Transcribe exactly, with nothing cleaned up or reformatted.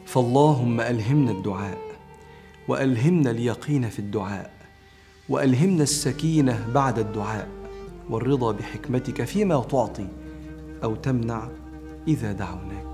فاللهم ألهمنا الدعاء، وألهمنا اليقين في الدعاء، وألهمنا السكينة بعد الدعاء، والرضا بحكمتك فيما تعطي أو تمنع إذا دعوناك.